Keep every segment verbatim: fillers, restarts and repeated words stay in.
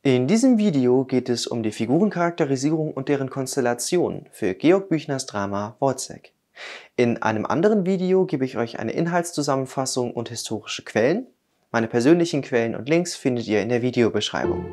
In diesem Video geht es um die Figurencharakterisierung und deren Konstellation für Georg Büchners Drama Woyzeck. In einem anderen Video gebe ich euch eine Inhaltszusammenfassung und historische Quellen. Meine persönlichen Quellen und Links findet ihr in der Videobeschreibung.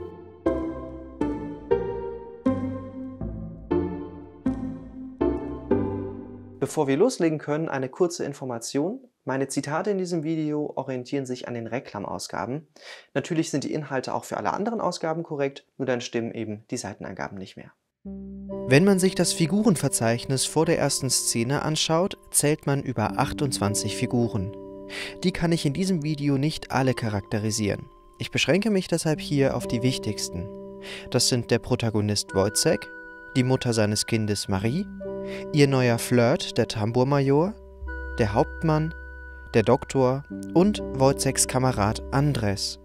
Bevor wir loslegen können, eine kurze Information. Meine Zitate in diesem Video orientieren sich an den Reklamausgaben. Natürlich sind die Inhalte auch für alle anderen Ausgaben korrekt, nur dann stimmen eben die Seitenangaben nicht mehr. Wenn man sich das Figurenverzeichnis vor der ersten Szene anschaut, zählt man über achtundzwanzig Figuren. Die kann ich in diesem Video nicht alle charakterisieren. Ich beschränke mich deshalb hier auf die wichtigsten. Das sind der Protagonist Woyzeck, die Mutter seines Kindes Marie, ihr neuer Flirt, der Tambourmajor, der Hauptmann, der Doktor und Woyzecks Kamerad Andres.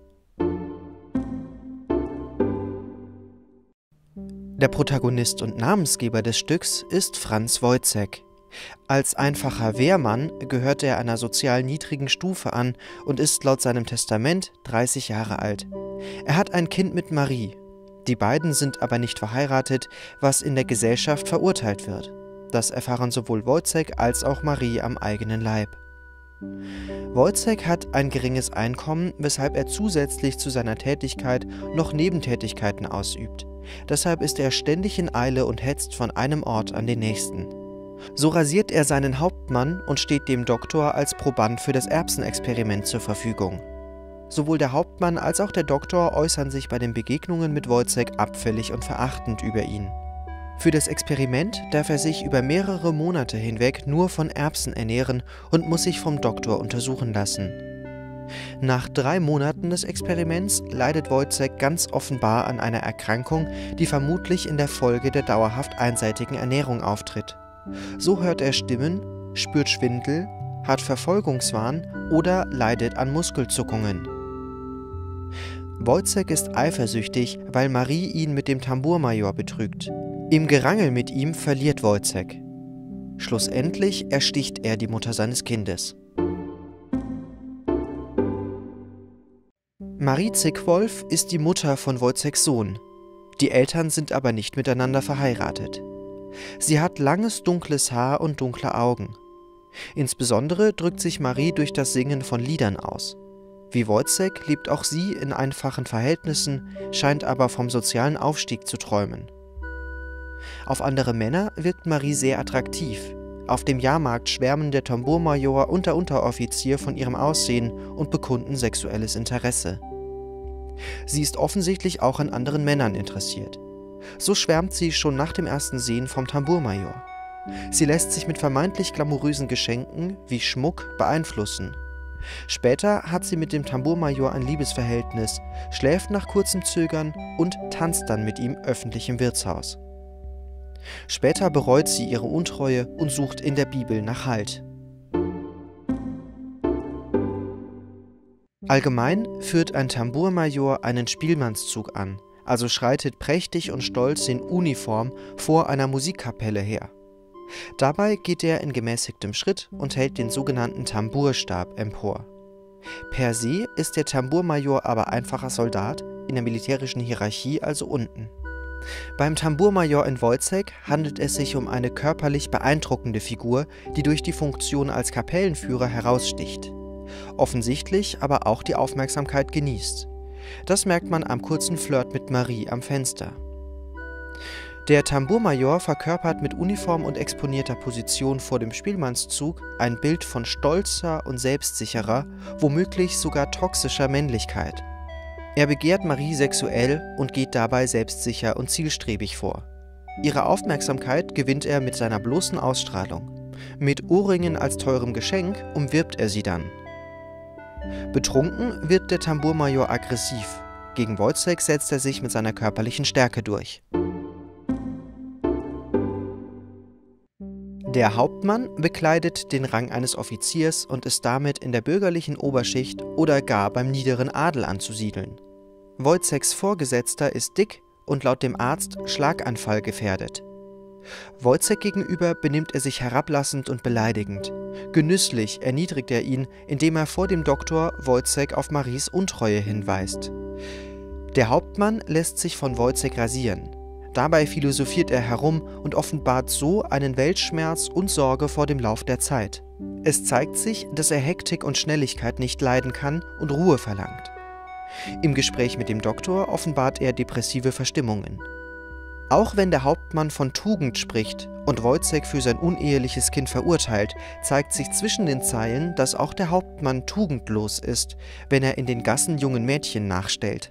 Der Protagonist und Namensgeber des Stücks ist Franz Woyzeck. Als einfacher Wehrmann gehört er einer sozial niedrigen Stufe an und ist laut seinem Testament dreißig Jahre alt. Er hat ein Kind mit Marie. Die beiden sind aber nicht verheiratet, was in der Gesellschaft verurteilt wird. Das erfahren sowohl Woyzeck als auch Marie am eigenen Leib. Woyzeck hat ein geringes Einkommen, weshalb er zusätzlich zu seiner Tätigkeit noch Nebentätigkeiten ausübt. Deshalb ist er ständig in Eile und hetzt von einem Ort an den nächsten. So rasiert er seinen Hauptmann und steht dem Doktor als Proband für das Erbsenexperiment zur Verfügung. Sowohl der Hauptmann als auch der Doktor äußern sich bei den Begegnungen mit Woyzeck abfällig und verachtend über ihn. Für das Experiment darf er sich über mehrere Monate hinweg nur von Erbsen ernähren und muss sich vom Doktor untersuchen lassen. Nach drei Monaten des Experiments leidet Woyzeck ganz offenbar an einer Erkrankung, die vermutlich in der Folge der dauerhaft einseitigen Ernährung auftritt. So hört er Stimmen, spürt Schwindel, hat Verfolgungswahn oder leidet an Muskelzuckungen. Woyzeck ist eifersüchtig, weil Marie ihn mit dem Tambourmajor betrügt. Im Gerangel mit ihm verliert Woyzeck. Schlussendlich ersticht er die Mutter seines Kindes. Marie Zickwolf ist die Mutter von Woyzecks Sohn. Die Eltern sind aber nicht miteinander verheiratet. Sie hat langes dunkles Haar und dunkle Augen. Insbesondere drückt sich Marie durch das Singen von Liedern aus. Wie Woyzeck lebt auch sie in einfachen Verhältnissen, scheint aber vom sozialen Aufstieg zu träumen. Auf andere Männer wirkt Marie sehr attraktiv. Auf dem Jahrmarkt schwärmen der Tambourmajor und der Unteroffizier von ihrem Aussehen und bekunden sexuelles Interesse. Sie ist offensichtlich auch an anderen Männern interessiert. So schwärmt sie schon nach dem ersten Sehen vom Tambourmajor. Sie lässt sich mit vermeintlich glamourösen Geschenken wie Schmuck beeinflussen. Später hat sie mit dem Tambourmajor ein Liebesverhältnis, schläft nach kurzem Zögern und tanzt dann mit ihm öffentlich im Wirtshaus. Später bereut sie ihre Untreue und sucht in der Bibel nach Halt. Allgemein führt ein Tambourmajor einen Spielmannszug an, also schreitet prächtig und stolz in Uniform vor einer Musikkapelle her. Dabei geht er in gemäßigtem Schritt und hält den sogenannten Tambourstab empor. Per se ist der Tambourmajor aber einfacher Soldat, in der militärischen Hierarchie also unten. Beim Tambourmajor in Woyzeck handelt es sich um eine körperlich beeindruckende Figur, die durch die Funktion als Kapellenführer heraussticht. Offensichtlich aber auch die Aufmerksamkeit genießt. Das merkt man am kurzen Flirt mit Marie am Fenster. Der Tambourmajor verkörpert mit Uniform und exponierter Position vor dem Spielmannszug ein Bild von stolzer und selbstsicherer, womöglich sogar toxischer Männlichkeit. Er begehrt Marie sexuell und geht dabei selbstsicher und zielstrebig vor. Ihre Aufmerksamkeit gewinnt er mit seiner bloßen Ausstrahlung. Mit Ohrringen als teurem Geschenk umwirbt er sie dann. Betrunken wird der Tambourmajor aggressiv. Gegen Woyzeck setzt er sich mit seiner körperlichen Stärke durch. Der Hauptmann bekleidet den Rang eines Offiziers und ist damit in der bürgerlichen Oberschicht oder gar beim niederen Adel anzusiedeln. Woyzecks Vorgesetzter ist dick und laut dem Arzt Schlaganfall gefährdet. Woyzeck gegenüber benimmt er sich herablassend und beleidigend. Genüsslich erniedrigt er ihn, indem er vor dem Doktor Woyzeck auf Maries Untreue hinweist. Der Hauptmann lässt sich von Wojciech rasieren. Dabei philosophiert er herum und offenbart so einen Weltschmerz und Sorge vor dem Lauf der Zeit. Es zeigt sich, dass er Hektik und Schnelligkeit nicht leiden kann und Ruhe verlangt. Im Gespräch mit dem Doktor offenbart er depressive Verstimmungen. Auch wenn der Hauptmann von Tugend spricht und Wojciech für sein uneheliches Kind verurteilt, zeigt sich zwischen den Zeilen, dass auch der Hauptmann tugendlos ist, wenn er in den Gassen jungen Mädchen nachstellt.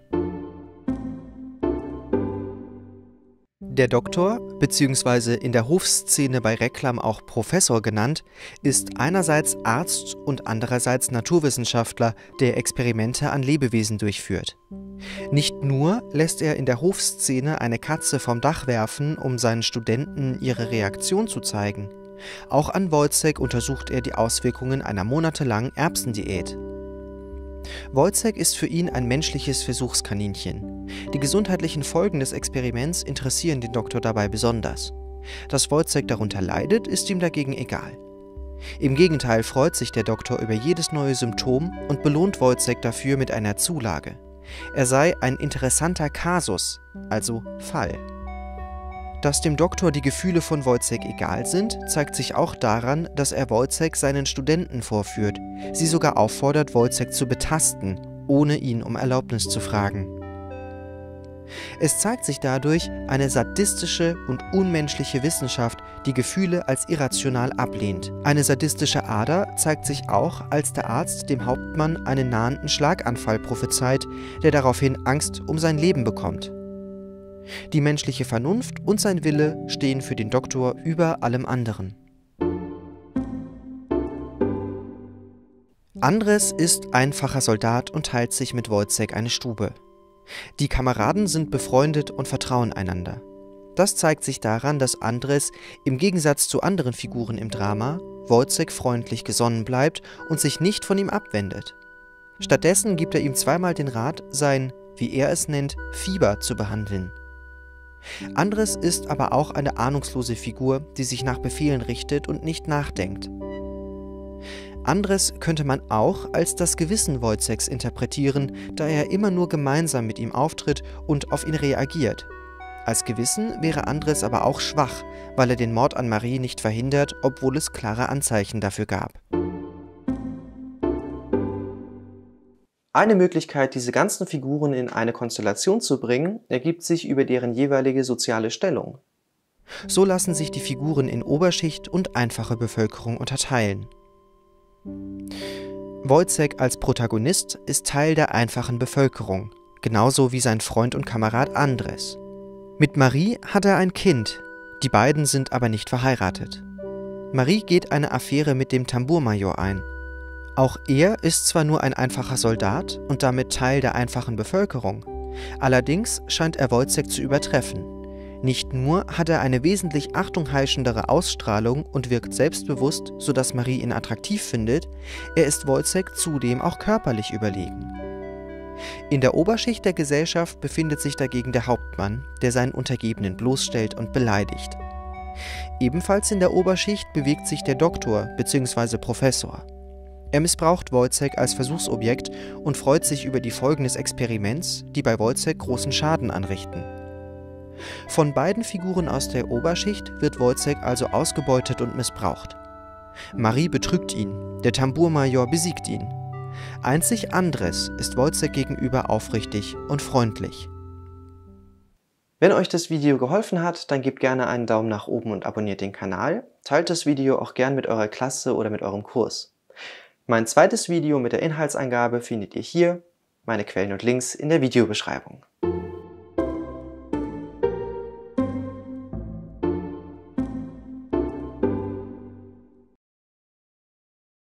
Der Doktor, beziehungsweise in der Hofszene bei Reklam auch Professor genannt, ist einerseits Arzt und andererseits Naturwissenschaftler, der Experimente an Lebewesen durchführt. Nicht nur lässt er in der Hofszene eine Katze vom Dach werfen, um seinen Studenten ihre Reaktion zu zeigen. Auch an Wojciech untersucht er die Auswirkungen einer monatelangen Erbsendiät. Wojciech ist für ihn ein menschliches Versuchskaninchen. Die gesundheitlichen Folgen des Experiments interessieren den Doktor dabei besonders. Dass Wojciech darunter leidet, ist ihm dagegen egal. Im Gegenteil freut sich der Doktor über jedes neue Symptom und belohnt Wojciech dafür mit einer Zulage. Er sei ein interessanter Kasus, also Fall. Dass dem Doktor die Gefühle von Wojciech egal sind, zeigt sich auch daran, dass er Wojciech seinen Studenten vorführt, sie sogar auffordert, Wojciech zu betasten, ohne ihn um Erlaubnis zu fragen. Es zeigt sich dadurch eine sadistische und unmenschliche Wissenschaft, die Gefühle als irrational ablehnt. Eine sadistische Ader zeigt sich auch, als der Arzt dem Hauptmann einen nahenden Schlaganfall prophezeit, der daraufhin Angst um sein Leben bekommt. Die menschliche Vernunft und sein Wille stehen für den Doktor über allem anderen. Andres ist einfacher Soldat und teilt sich mit Wojciech eine Stube. Die Kameraden sind befreundet und vertrauen einander. Das zeigt sich daran, dass Andres im Gegensatz zu anderen Figuren im Drama Wojciech freundlich gesonnen bleibt und sich nicht von ihm abwendet. Stattdessen gibt er ihm zweimal den Rat, sein, wie er es nennt, Fieber zu behandeln. Andres ist aber auch eine ahnungslose Figur, die sich nach Befehlen richtet und nicht nachdenkt. Andres könnte man auch als das Gewissen Wojciechs interpretieren, da er immer nur gemeinsam mit ihm auftritt und auf ihn reagiert. Als Gewissen wäre Andres aber auch schwach, weil er den Mord an Marie nicht verhindert, obwohl es klare Anzeichen dafür gab. Eine Möglichkeit, diese ganzen Figuren in eine Konstellation zu bringen, ergibt sich über deren jeweilige soziale Stellung. So lassen sich die Figuren in Oberschicht und einfache Bevölkerung unterteilen. Wojciech als Protagonist ist Teil der einfachen Bevölkerung, genauso wie sein Freund und Kamerad Andres. Mit Marie hat er ein Kind, die beiden sind aber nicht verheiratet. Marie geht eine Affäre mit dem Tambourmajor ein. Auch er ist zwar nur ein einfacher Soldat und damit Teil der einfachen Bevölkerung, allerdings scheint er Wojciech zu übertreffen. Nicht nur hat er eine wesentlich achtungheischendere Ausstrahlung und wirkt selbstbewusst, sodass Marie ihn attraktiv findet, er ist Wojciech zudem auch körperlich überlegen. In der Oberschicht der Gesellschaft befindet sich dagegen der Hauptmann, der seinen Untergebenen bloßstellt und beleidigt. Ebenfalls in der Oberschicht bewegt sich der Doktor bzw. Professor. Er missbraucht Wojciech als Versuchsobjekt und freut sich über die Folgen des Experiments, die bei Wojciech großen Schaden anrichten. Von beiden Figuren aus der Oberschicht wird Wojciech also ausgebeutet und missbraucht. Marie betrügt ihn, der Tambourmajor besiegt ihn. Einzig Andres ist Wojciech gegenüber aufrichtig und freundlich. Wenn euch das Video geholfen hat, dann gebt gerne einen Daumen nach oben und abonniert den Kanal. Teilt das Video auch gern mit eurer Klasse oder mit eurem Kurs. Mein zweites Video mit der Inhaltsangabe findet ihr hier, meine Quellen und Links in der Videobeschreibung.